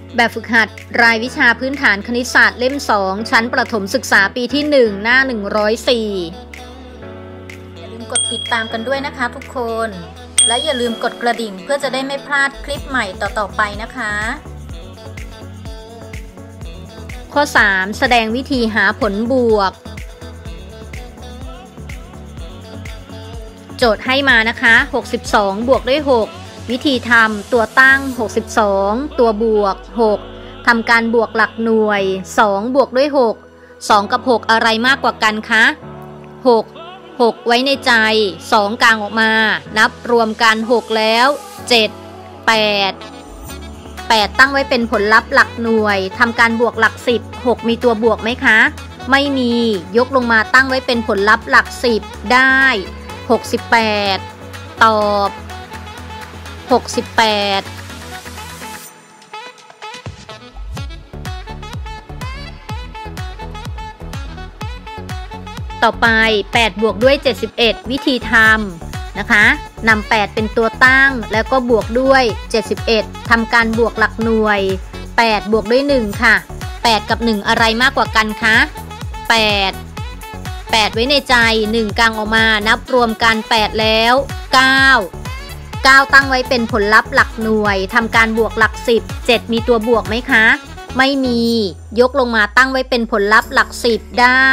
แบบฝึกหัดรายวิชาพื้นฐานคณิตศาสตร์เล่ม 2 ชั้นประถมศึกษาปีที่ 1 หน้า 104 อย่าลืมกดติดตามกันด้วยนะคะทุกคนและอย่าลืมกดกระดิ่งเพื่อจะได้ไม่พลาดคลิปใหม่ต่อๆไปนะคะข้อ 3 แสดงวิธีหาผลบวกโจทย์ให้มานะคะ62บวกด้วย6วิธีทำตัวตั้ง62ตัวบวก6ทำการบวกหลักหน่วย2บวกด้วย6 2กับ6อะไรมากกว่ากันคะ6ไว้ในใจ2กลางออกมานับรวมกัน6แล้ว7 8ตั้งไว้เป็นผลลัพธ์หลักหน่วยทำการบวกหลัก10 6มีตัวบวกไหมคะไม่มียกลงมาตั้งไว้เป็นผลลัพธ์หลัก10ได้68ตอบ68ต่อไป8บวกด้วย71วิธีทำนะคะนำ8เป็นตัวตั้งแล้วก็บวกด้วย71ทำการบวกหลักหน่วย8บวกด้วย1ค่ะ8กับ1อะไรมากกว่ากันคะ8ไว้ในใจ1กลางออกมานับรวมกัน8แล้ว9ตั้งไว้เป็นผลลัพธ์หลักหน่วยทำการบวกหลัก10 7มีตัวบวกไหมคะไม่มียกลงมาตั้งไว้เป็นผลลัพธ์หลัก10ได้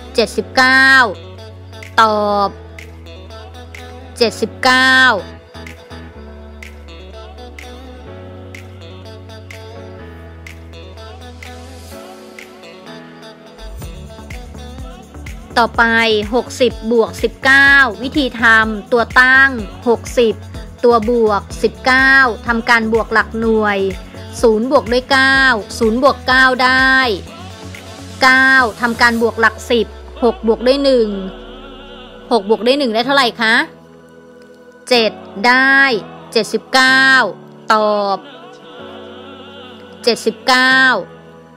79ตอบ79ต่อไป60บวก19วิธีทำตัวตั้ง60ตัวบวก19ทำการบวกหลักหน่วย0บวกด้วย9 0บวก9ได้9ทำการบวกหลัก10 6บวกด้วย1 6บวกด้วย1ได้เท่าไหร่คะ7ได้79ตอบ79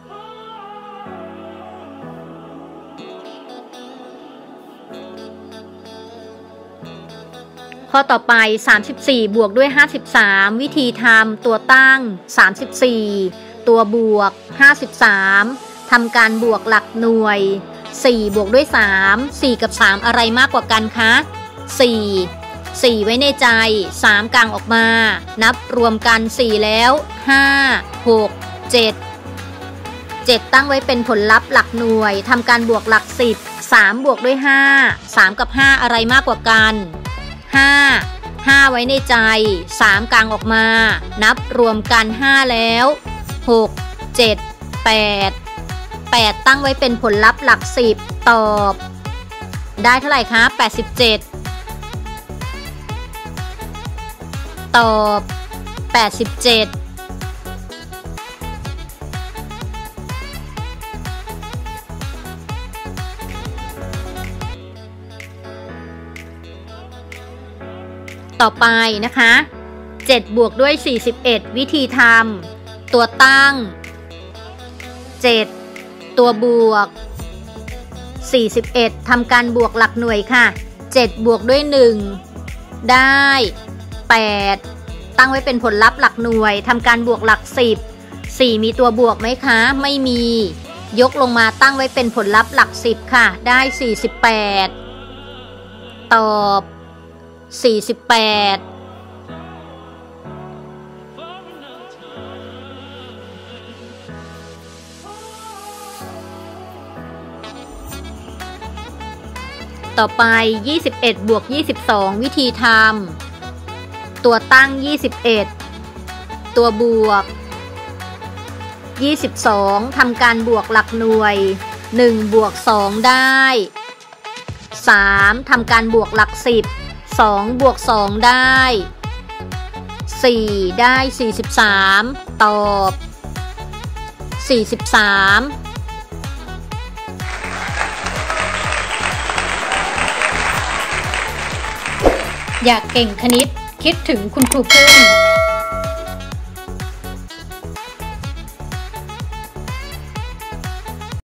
ข้อต่อไป34บวกด้วย53วิธีทำตัวตั้ง34ตัวบวก53ทำการบวกหลักหน่วย4บวกด้วย3 4กับ3อะไรมากกว่ากันคะ4ไว้ในใจ3กลางออกมานับรวมกัน4แล้ว5 6 7ตั้งไว้เป็นผลลัพธ์หลักหน่วยทำการบวกหลัก10 3บวกด้วย5 3กับ5อะไรมากกว่ากัน5ไว้ในใจ3กลางออกมานับรวมกัน5แล้ว6 7 8ตั้งไว้เป็นผลลัพธ์หลัก10ตอบได้เท่าไหร่คะ87ตอบ87ต่อไปนะคะ7บวกด้วย41วิธีทำตัวตั้ง7ตัวบวก41ทำการบวกหลักหน่วยค่ะ7บวกด้วย1ได้8ตั้งไว้เป็นผลลัพธ์หลักหน่วยทำการบวกหลัก10 4มีตัวบวกไหมคะไม่มียกลงมาตั้งไว้เป็นผลลัพธ์หลัก10ค่ะได้48ตอบ48ต่อไป21บวก22วิธีทำตัวตั้ง21ตัวบวก22ทำการบวกหลักหน่วย1บวก2ได้3ทำการบวกหลัก10 2บวก2ได้4ได้43ตอบ43อยากเก่งคณิตคิดถึงคุณครูพึ่ง